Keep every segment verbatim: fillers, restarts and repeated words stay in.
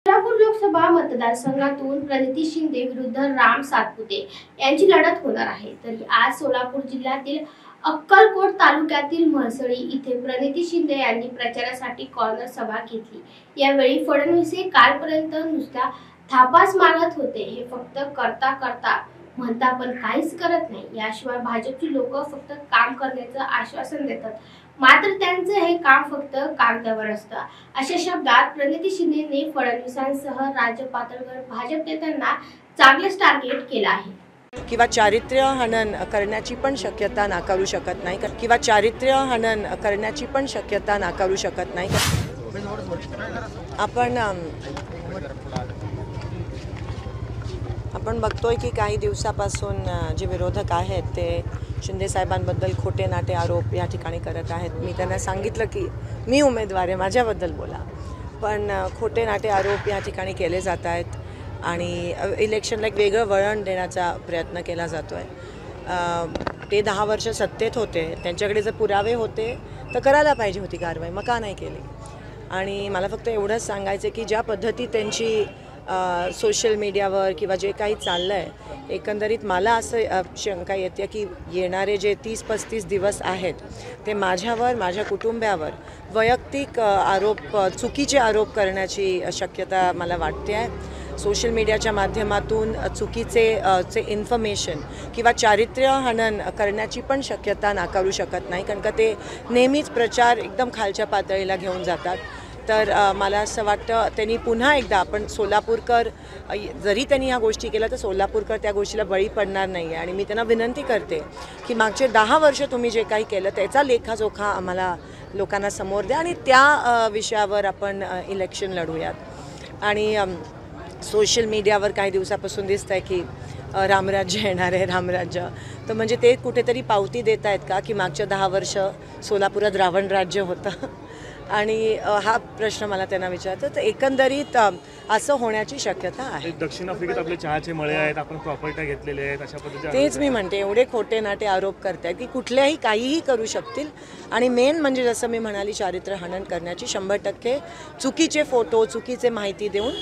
सोलापूर लोकसभा मतदारसंघातून प्रणिती शिंदे विरुद्ध राम सातपुते यांची लढत होणार आहे। तरी आज सोलापूर जिल्ह्यातील अक्कलकोट तालुक्यातील म्हसळी इथे प्रणिती शिंदे यांनी प्रचारासाठी कॉर्नर सभा घेतली। यावेळी फडणवीस हे कालपर्यंत नुसत्या थापाच मारत होते, हे फक्त करता करता म्हणता पण काहीच करत नाही। याशिवाय भाजपची लोक फक्त काम करण्याचं आश्वासन देतात, मात्र त्यांचं हे काम फक्त कागदावर असतं। अशा शब्दात प्रणिती शिंदेने फडणवीसांसह राज्य पातळीवर भाजप नेत्यांना चांगलेच टार्गेट केलं आहे। किंवा चारित्र्य हनन करण्याची पण शक्यता नाकारू शकत नाही किंवा चारित्र्य हनन करण्याची पण शक्यता नाकारू शकत नाही। आपण आपण बघतोय की काही दिवसापासून जे विरोधक आहेत ते शिंदे साहेबांबद्दल खोटे नाटे आरोप या ठिकाणी करत आहेत। मी त्यांना सांगितलं की मी उमेदवार आहे, माझ्याबद्दल बोला, पण खोटे नाटे आरोप या ठिकाणी केले जात आहेत आणि इलेक्शनला एक वेगळं वळण देण्याचा प्रयत्न केला जातो आहे। ते दहा वर्ष सत्तेत होते, त्यांच्याकडे जर पुरावे होते तर करायला पाहिजे होती कारवाई, मग का नाही केली? आणि मला फक्त एवढंच सांगायचं की ज्या पद्धती त्यांची सोशल मीडियावर किंवा जे काही चाललं आहे, एकंदरीत मला असं शंका येते की येणारे जे तीस पस्तीस दिवस आहेत ते माझ्यावर, माझ्या कुटुंबावर वैयक्तिक आरोप, चुकीचे आरोप करण्याची शक्यता मला वाटते आहे। सोशल मीडियाच्या माध्यमातून चुकीचे चे इन्फॉर्मेशन किंवा चारित्र्य हनन करण्याची पण शक्यता नाकारू शकत नाही, कारण का ते नेहमीच प्रचार एकदम खालच्या पातळीला घेऊन जातात। तर मला असं वाटतं त्यांनी पुन्हा एकदा, आपण सोलापूरकर जरी त्यांनी ह्या गोष्टी केल्या तर सोलापूरकर त्या गोष्टीला बळी पडणार नाही आहे। आणि मी त्यांना विनंती करते की मागचे दहा वर्ष तुम्ही जे काही केलं त्याचा लेखाजोखा आम्हाला लोकांना समोर द्या आणि त्या विषयावर आपण इलेक्शन लढूयात। आणि सोशल मीडियावर काही दिवसापासून दिसतं आहे की रामराज्य येणार आहे, रामराज्य, तर म्हणजे ते कुठेतरी पावती देत आहेत का की मागच्या दहा वर्ष सोलापुरात रावण राज्य होतं? आणि हा प्रश्न मला त्यांना विचारतो। तर एकंदरीत असं होण्याची शक्यता आहे। दक्षिण आफ्रिकेत आपले चहाचे मळे आहेत, आपण प्रॉपर्टी घेतलेले आहेत, अशा पद्धतीने तेच मी म्हणते, एवढे खोटे नाटे आरोप करतायत की कुठल्याही काहीही करू शकतील। आणि मेन म्हणजे जसं मी म्हणाली, चारित्र्य हनन करण्याची शंभर टक्के चुकीचे फोटो, चुकीचे माहिती देऊन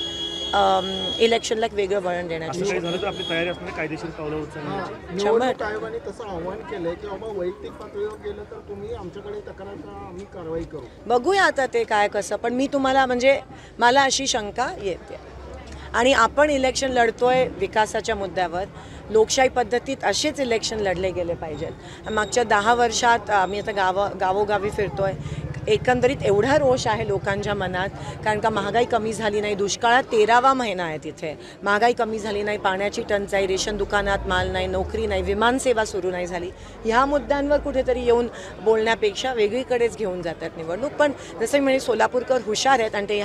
इलेक्शनला एक वेगळं वळण देण्याची आपली तयारी असणे कायदेशीर पावलं उचलण्याची निवडणूक आयोगाने तसं आव्हान केलंय की बाबा वैयक्तिक पातळीवर गेलं तर तुम्ही आमच्याकडे तक्रार करा, आम्ही कारवाई करू। बघूया आता ते काय कसं, पण मी तुम्हाला म्हणजे मला अशी शंका येते। आणि आपण इलेक्शन लढतोय विकासाच्या मुद्द्यावर, लोकशाही पद्धतीत असेच इलेक्शन लढले गेले पाहिजेत। मागच्या दहा वर्षात आम्ही आता गाव गावोगावी फिरतोय, एकंदरीत एवढा रोष आहे लोकांच्या मनात, कारण का महागाई कमी झाली नाही, दुष्काळात तेरावा महिना आहे तिथे, महागाई कमी झाली नाही, पाण्याची टंचाई, रेशन दुकानात माल नाही, नोकरी नाही, विमानसेवा सुरू नाही झाली, ह्या मुद्द्यांवर कुठेतरी येऊन बोलण्यापेक्षा वेगळीकडेच घेऊन जातात निवडणूक। पण जसं मी म्हणे, सोलापूरकर हुशार आहेत आणि ते